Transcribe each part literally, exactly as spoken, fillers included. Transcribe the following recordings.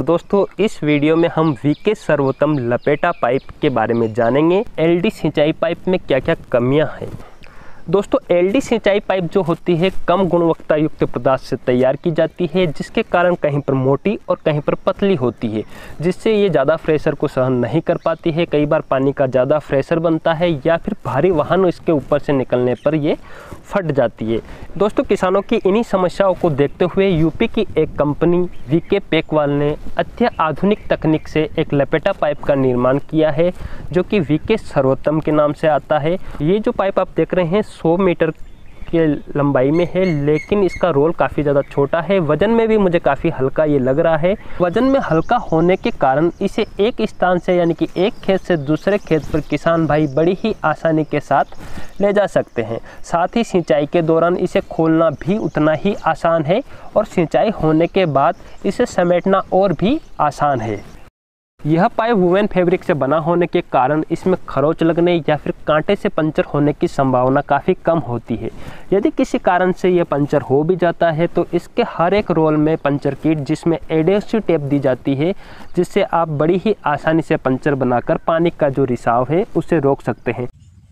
दोस्तों इस वीडियो में हम वीके सर्वोत्तम लपेटा पाइप के बारे में जानेंगे। एलडी सिंचाई पाइप में क्या क्या कमियां हैं। दोस्तों एलडी सिंचाई पाइप जो होती है कम गुणवत्ता युक्त पदार्थ से तैयार की जाती है, जिसके कारण कहीं पर मोटी और कहीं पर पतली होती है, जिससे ये ज़्यादा प्रेशर को सहन नहीं कर पाती है। कई बार पानी का ज़्यादा प्रेशर बनता है या फिर भारी वाहन इसके ऊपर से निकलने पर ये फट जाती है। दोस्तों किसानों की इन्हीं समस्याओं को देखते हुए यूपी की एक कंपनी वीके पेकवाल ने अत्याधुनिक तकनीक से एक लपेटा पाइप का निर्माण किया है, जो कि वीके सर्वोत्तम के नाम से आता है। ये जो पाइप आप देख रहे हैं सौ मीटर के लंबाई में है, लेकिन इसका रोल काफ़ी ज़्यादा छोटा है। वजन में भी मुझे काफ़ी हल्का ये लग रहा है। वजन में हल्का होने के कारण इसे एक स्थान से यानी कि एक खेत से दूसरे खेत पर किसान भाई बड़ी ही आसानी के साथ ले जा सकते हैं। साथ ही सिंचाई के दौरान इसे खोलना भी उतना ही आसान है और सिंचाई होने के बाद इसे समेटना और भी आसान है। यह पाइप वूवन फैब्रिक से बना होने के कारण इसमें खरोंच लगने या फिर कांटे से पंचर होने की संभावना काफ़ी कम होती है। यदि किसी कारण से यह पंचर हो भी जाता है तो इसके हर एक रोल में पंचर किट जिसमें एडेसिव टेप दी जाती है, जिससे आप बड़ी ही आसानी से पंचर बनाकर पानी का जो रिसाव है उसे रोक सकते हैं।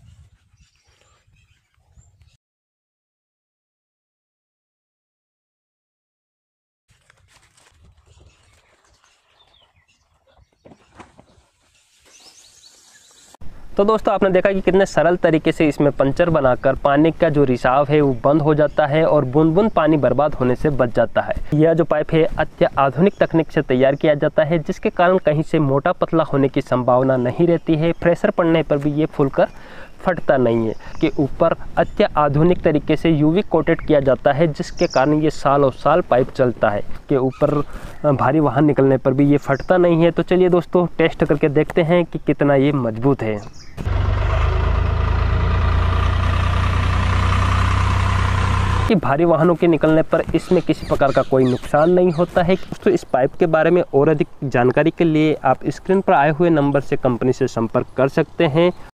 तो दोस्तों आपने देखा कि कितने सरल तरीके से इसमें पंचर बनाकर पानी का जो रिसाव है वो बंद हो जाता है और बूंद बूंद पानी बर्बाद होने से बच जाता है। यह जो पाइप है अत्याधुनिक तकनीक से तैयार किया जाता है, जिसके कारण कहीं से मोटा पतला होने की संभावना नहीं रहती है। प्रेशर पड़ने पर भी ये फूलकर फटता नहीं है। कि ऊपर अत्याधुनिक तरीके से यूवी कोटेड किया जाता है, जिसके कारण ये सालों साल पाइप चलता है। कि ऊपर भारी वाहन निकलने पर भी ये फटता नहीं है। तो चलिए दोस्तों टेस्ट करके देखते हैं कि कितना ये मजबूत है। कि भारी वाहनों के निकलने पर इसमें किसी प्रकार का कोई नुकसान नहीं होता है। तो इस पाइप के बारे में और अधिक जानकारी के लिए आप स्क्रीन पर आए हुए नंबर से कंपनी से संपर्क कर सकते हैं।